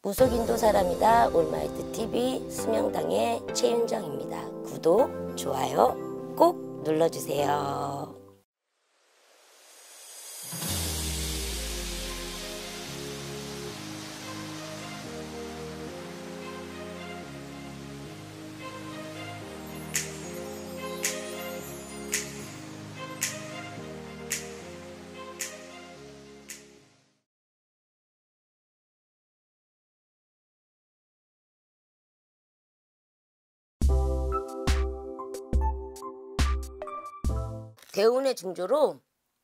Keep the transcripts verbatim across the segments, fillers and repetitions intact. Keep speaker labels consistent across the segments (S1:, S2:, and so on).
S1: 무속인도 사람이다 올마이트 티비 수명당의 최윤정입니다. 구독, 좋아요 꼭 눌러주세요. 대운의 징조로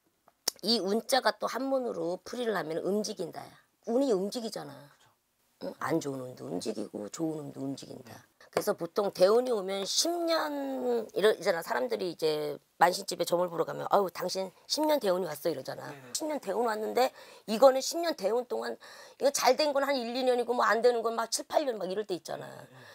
S1: 이 운자가 또 한문으로 풀이를 하면 움직인다야. 운이 움직이잖아. 응? 안 좋은 운도 움직이고 좋은 운도 움직인다. 그래서 보통 대운이 오면 십 년 이러잖아. 사람들이 이제 만신집에 점을 보러 가면 아유 당신 십 년 대운이 왔어 이러잖아. 네네. 십 년 대운 왔는데 이거는 십 년 대운 동안 이거 잘 된 건 한 일, 이 년이고 뭐 안 되는 건 막 칠, 팔 년 막 이럴 때 있잖아.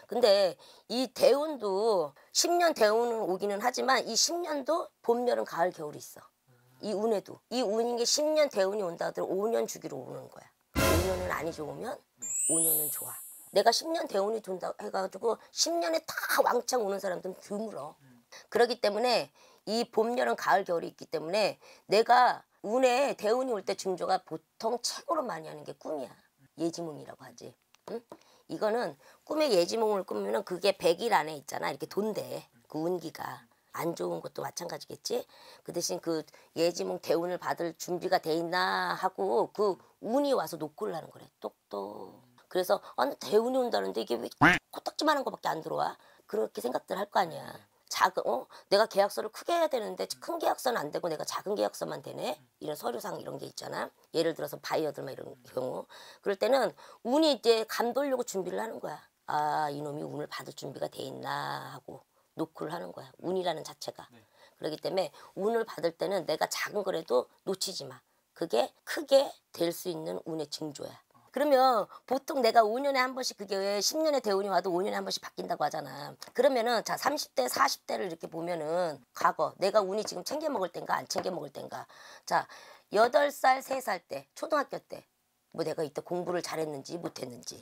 S1: 근데 이 대운도 십 년 대운은 오기는 하지만 이 십 년도 봄, 여름, 가을, 겨울이 있어. 이 운에도. 이 운인 게 십 년 대운이 온다 하더라도 오 년 주기로 오는 거야. 오 년은 안이 좋으면 오 년은 좋아. 내가 십 년 대운이 돈다 해가지고 십 년에 다 왕창 오는 사람들은 드물어. 그렇기 때문에 이 봄, 여름, 가을, 겨울이 있기 때문에 내가 운에 대운이 올 때 징조가 보통 최고로 많이 하는 게 꿈이야. 예지몽이라고 하지. 응? 이거는 꿈에 예지몽을 꾸면은 그게 백 일 안에 있잖아. 이렇게 돈대. 그 운기가. 안 좋은 것도 마찬가지겠지. 그 대신 그 예지몽 대운을 받을 준비가 돼 있나 하고 그 운이 와서 노크를 하는 거래. 똑똑. 그래서 아, 대운이 온다는데 이게 왜 코딱지만한 거밖에 안 들어와? 그렇게 생각들 할 거 아니야. 작은 어 내가 계약서를 크게 해야 되는데 큰 계약서는 안 되고 내가 작은 계약서만 되네. 이런 서류상 이런 게 있잖아. 예를 들어서 바이어들 막 이런 경우. 그럴 때는 운이 이제 감돌려고 준비를 하는 거야. 아 이놈이 운을 받을 준비가 돼 있나 하고 노크를 하는 거야. 운이라는 자체가. 그렇기 때문에 운을 받을 때는 내가 작은 거라도 놓치지 마. 그게 크게 될 수 있는 운의 징조야. 그러면 보통 내가 오 년에 한 번씩 그게 왜 십 년에 대운이 와도 오 년에 한 번씩 바뀐다고 하잖아. 그러면은 자 삼십 대 사십 대를 이렇게 보면은 과거 내가 운이 지금 챙겨 먹을 땐가 안 챙겨 먹을 땐가. 자 여덟 살 세 살 때 초등학교 때 뭐 내가 이때 공부를 잘했는지 못했는지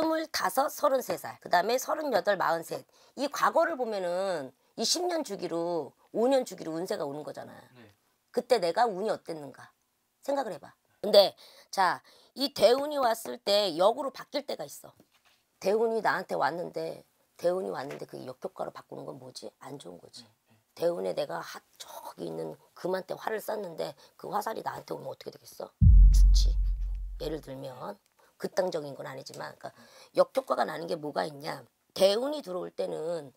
S1: 스물다섯 서른세 살 그 다음에 서른여덟 마흔셋 이 과거를 보면은 이 십 년 주기로 오 년 주기로 운세가 오는 거잖아. 그때 내가 운이 어땠는가 생각을 해봐. 근데 자 이 대운이 왔을 때 역으로 바뀔 때가 있어. 대운이 나한테 왔는데 대운이 왔는데 그게 역효과로 바꾸는 건 뭐지? 안 좋은 거지. 대운에 내가 하, 저기 있는 그만 때 화를 쐈는데 그 화살이 나한테 오면 어떻게 되겠어? 죽지. 예를 들면 극단적인 건 아니지만 그러니까 역효과가 나는 게 뭐가 있냐. 대운이 들어올 때는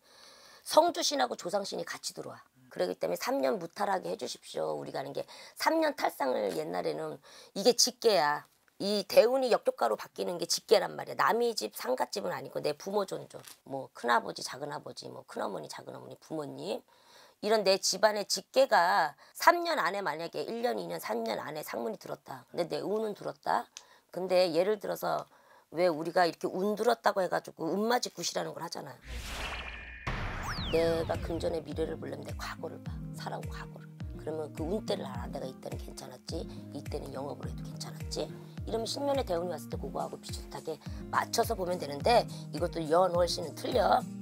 S1: 성주신하고 조상신이 같이 들어와. 그렇기 때문에 삼 년 무탈하게 해주십시오. 우리가 하는 게 삼 년 탈상을 옛날에는 이게 직계야. 이 대운이 역효과로 바뀌는 게 직계란 말이야. 남의 집 상갓집은 아니고 내 부모 존존. 뭐 큰아버지 작은아버지 뭐 큰어머니 작은어머니 부모님. 이런 내 집안의 직계가 삼 년 안에 만약에 일 년, 이 년, 삼 년 안에 상문이 들었다. 근데 내 운은 들었다. 근데 예를 들어서 왜 우리가 이렇게 운 들었다고 해가지고 운맞이 굿이라는 걸 하잖아. 내가 금전의 미래를 보려면 내 과거를 봐. 살아온 과거를. 그러면 그 운때를 알아. 내가 이때는 괜찮았지. 이때는 영업을 해도 괜찮았지. 이러면 십 년의 대운이 왔을 때 그거하고 비슷하게 맞춰서 보면 되는데 이것도 연, 월, 시는 틀려.